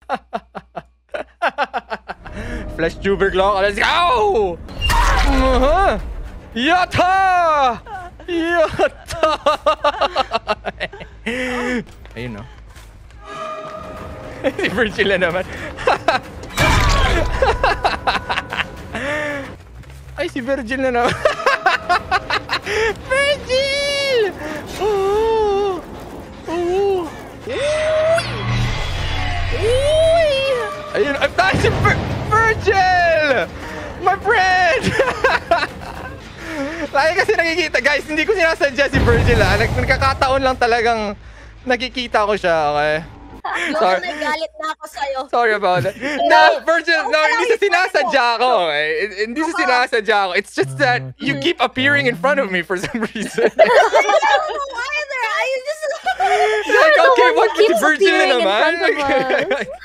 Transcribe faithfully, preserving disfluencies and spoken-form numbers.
Flash Tuber GLOCO, let's go! Uh-huh. Yata! Yata! Ayun, no? Si Virgil na naman. Ay, si Virgil na naman. Virgil! Oh! Oh! Uy! Uy! Ayun, I'm tayo si Vir Virgil! My friend! Lagi kasi nakikita. Guys, hindi ko sinasadya si Virgil, ah. Nagkakataon lang talagang nakikita ko siya, okay? Sorry. Nagalit na ako sa'yo. Sorry about that. No, Virgil, no, hindi sa sinasadya ko, okay? Hindi sa sinasadya ko. It's just that you keep appearing in front of me for some reason. I don't know either. I just... Like, okay, what? Si Virgil na naman?